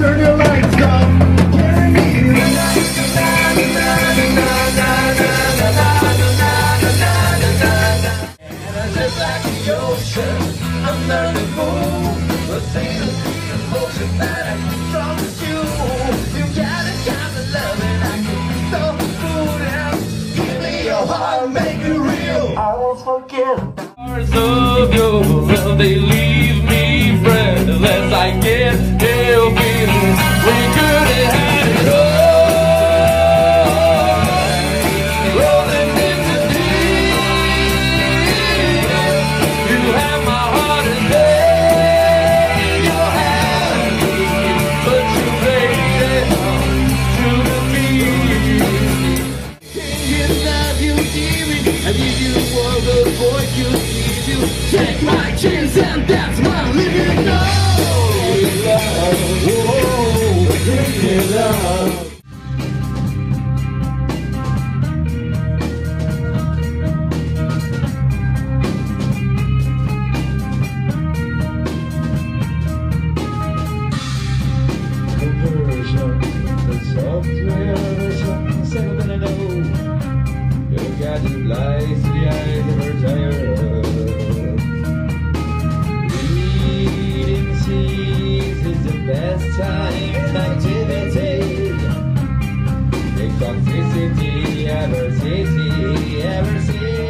Turn your lights off. Carry me tonight. And just like the ocean, I'm learning to move. But see the emotion that I promise you. You got a kind of love and I can throw the food out. Give me your heart, make it real. I won't forget. Parts of your love, they leave me breathless. I can't help it. We could have had it all. Rolling into deep. You have my heart and take your hand, but you made it to the beat. Can love you dearly? I need you for the boy you need to take my chance, and that's my living now. Love. Conversion, the software version, second than I know. You got the lies to the eyes of her tired. Reading seas is the best time activity. The toxicity ever seen.